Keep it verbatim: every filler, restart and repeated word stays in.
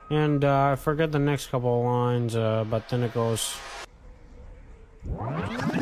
And uh, I forget the next couple of lines, uh, but then it goes...